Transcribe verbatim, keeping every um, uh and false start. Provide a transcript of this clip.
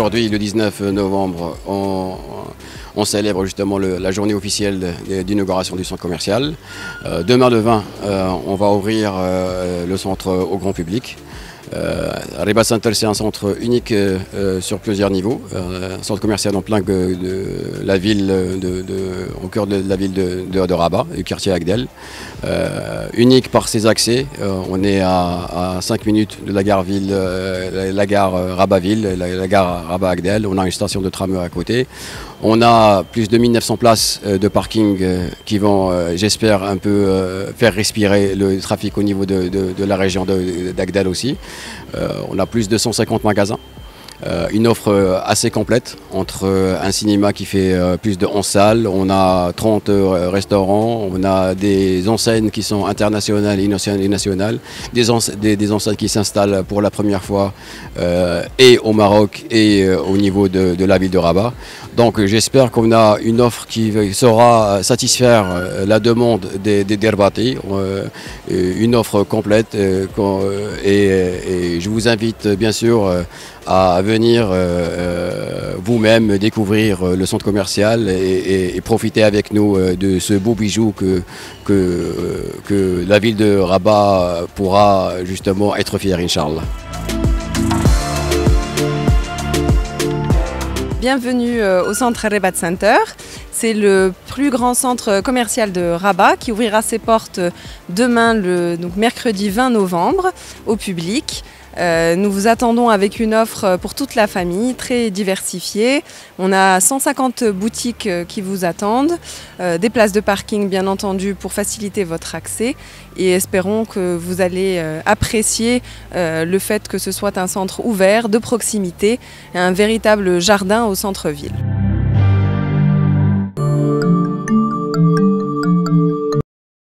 aujourd'hui, le dix-neuf novembre, on, on célèbre justement le, la journée officielle d'inauguration du centre commercial. Euh, demain le vingt, euh, on va ouvrir euh, le centre au grand public. Euh, Rebat Center, c'est un centre unique euh, sur plusieurs niveaux, euh, un centre commercial en plein de, de la ville, de, de, au cœur de la ville de, de, de Rabat, du quartier Agdel. Euh, unique par ses accès, euh, on est à, à cinq minutes de la gare ville, euh, la, la gare Rabat-Ville, la, la gare Rabat-Agdel. On a une station de tramway à côté. On a plus de mille neuf cents places de parking qui vont, j'espère, un peu faire respirer le trafic au niveau de, de, de la région d'Agdel aussi. On a plus de cent cinquante magasins. Euh, une offre assez complète entre un cinéma qui fait euh, plus de onze salles, on a trente euh, restaurants, on a des enseignes qui sont internationales et nationales, des, des, des enseignes qui s'installent pour la première fois euh, et au Maroc et euh, au niveau de, de la ville de Rabat. Donc j'espère qu'on a une offre qui saura satisfaire la demande des, des Derbatis, euh, une offre complète euh, et, et je vous invite bien sûr à venir euh, vous-même découvrir le centre commercial et, et, et profiter avec nous de ce beau bijou que, que, que la ville de Rabat pourra justement être fière, Inch'Allah. Bienvenue au centre Rebat Center. C'est le plus grand centre commercial de Rabat qui ouvrira ses portes demain, le donc mercredi vingt novembre, au public. Euh, nous vous attendons avec une offre pour toute la famille, très diversifiée. On a cent cinquante boutiques qui vous attendent, euh, des places de parking bien entendu pour faciliter votre accès et espérons que vous allez euh, apprécier euh, le fait que ce soit un centre ouvert, de proximité, un véritable jardin au centre-ville.